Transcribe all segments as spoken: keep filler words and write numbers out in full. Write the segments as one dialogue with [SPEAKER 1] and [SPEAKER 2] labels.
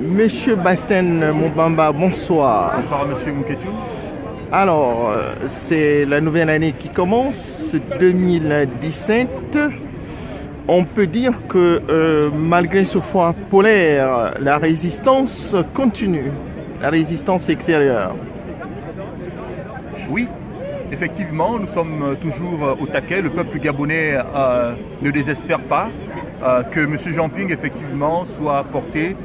[SPEAKER 1] Monsieur Bastien Moubamba, bonsoir.
[SPEAKER 2] Bonsoir Monsieur Mouketou.
[SPEAKER 1] Alors, c'est la nouvelle année qui commence, deux mille dix-sept. On peut dire que euh, malgré ce froid polaire, la résistance continue, la résistance extérieure.
[SPEAKER 2] Oui, effectivement, nous sommes toujours au taquet. Le peuple gabonais euh, ne désespère pas euh, que M. Jean-Ping, effectivement, soit porté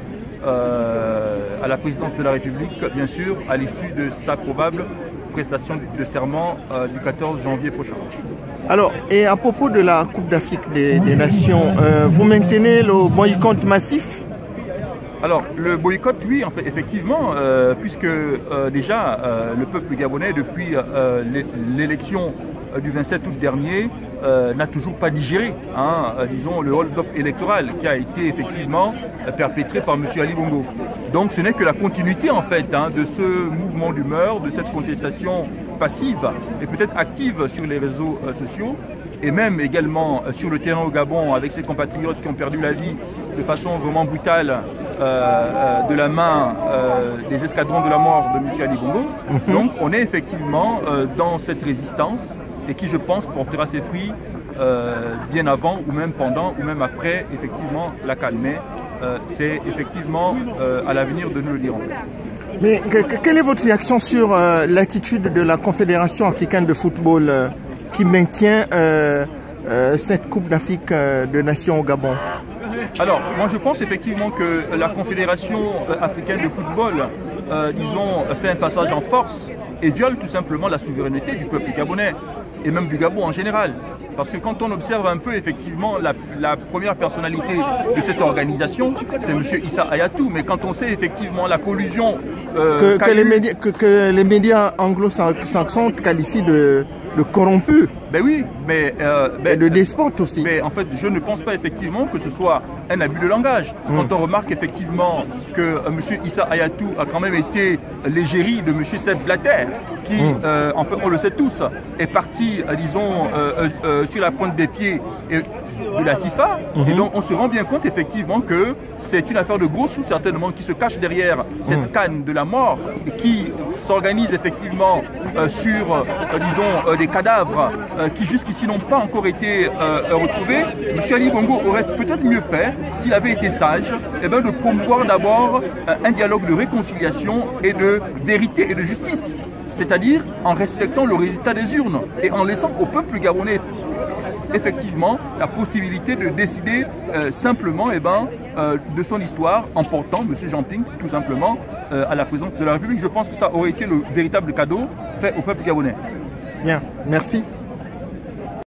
[SPEAKER 2] euh, à la présidence de la République, bien sûr, à l'issue de sa probable prestation de serment euh, du quatorze janvier prochain.
[SPEAKER 1] Alors, et à propos de la Coupe d'Afrique des, des Nations, euh, vous maintenez le boycott massif?
[SPEAKER 2] Alors, le boycott, oui, en fait, effectivement, euh, puisque euh, déjà, euh, le peuple gabonais, depuis euh, l'élection du vingt-sept août dernier, euh, n'a toujours pas digéré, hein, euh, disons, le hold-up électoral qui a été effectivement euh, perpétré par M. Ali Bongo. Donc, ce n'est que la continuité, en fait, hein, de ce mouvement d'humeur, de cette contestation passive et peut-être active sur les réseaux euh, sociaux, et même également euh, sur le terrain au Gabon, avec ses compatriotes qui ont perdu la vie de façon vraiment brutale euh, euh, de la main euh, des escadrons de la mort de M. Ali Bongo. Mm-hmm. Donc on est effectivement euh, dans cette résistance et qui, je pense, portera ses fruits euh, bien avant ou même pendant ou même après effectivement la calme. Mais euh, c'est effectivement euh, à l'avenir de nous le dire.
[SPEAKER 1] Mais que, que, quelle est votre réaction sur euh, l'attitude de la Confédération africaine de football euh, qui maintient euh, euh, cette Coupe d'Afrique euh, de Nations au Gabon?
[SPEAKER 2] Alors, moi je pense effectivement que la Confédération africaine de football, euh, disons, fait un passage en force et viole tout simplement la souveraineté du peuple gabonais et même du Gabon en général. Parce que quand on observe un peu effectivement la, la première personnalité de cette organisation, c'est M. Issa Hayatou. Mais quand on sait effectivement la collusion...
[SPEAKER 1] Euh, que, que, les médias, que, que les médias anglo-saxons qualifient de... de corrompu.
[SPEAKER 2] Ben oui, mais... Euh, ben,
[SPEAKER 1] et de despote aussi.
[SPEAKER 2] Mais en fait, je ne pense pas effectivement que ce soit un abus de langage. Mmh. Quand on remarque effectivement que euh, M. Issa Hayatou a quand même été l'égérie de M. Sepp Blatter, qui, mmh. euh, en fait, on le sait tous, est parti, euh, disons, euh, euh, sur la pointe des pieds et, de la FIFA. Mmh. Et donc, on se rend bien compte effectivement que c'est une affaire de gros sous, certainement, qui se cache derrière cette mmh. canne de la mort et qui s'organise effectivement euh, sur, euh, disons, euh, des cadavres euh, qui jusqu'ici n'ont pas encore été euh, retrouvés. M. Ali Bongo aurait peut-être mieux fait, s'il avait été sage, eh bien, de promouvoir d'abord euh, un dialogue de réconciliation et de vérité et de justice. C'est-à-dire en respectant le résultat des urnes et en laissant au peuple gabonais effectivement la possibilité de décider euh, simplement eh ben, euh, de son histoire en portant M. Jean-Ping tout simplement euh, à la présidence de la République. Je pense que ça aurait été le véritable cadeau fait au peuple gabonais.
[SPEAKER 1] Bien, merci.